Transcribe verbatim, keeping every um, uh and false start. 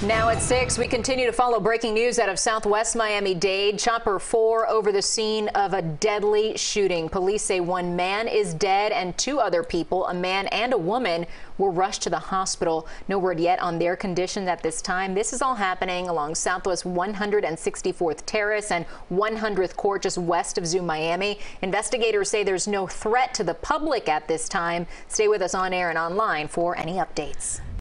Now at six, we continue to follow breaking news out of Southwest Miami-Dade. Chopper four over the scene of a deadly shooting. Police say one man is dead and two other people, a man and a woman, were rushed to the hospital. No word yet on their condition at this time. This is all happening along Southwest one hundred sixty-fourth Terrace and one hundredth Court, just west of S W Miami. Investigators say there's no threat to the public at this time. Stay with us on air and online for any updates.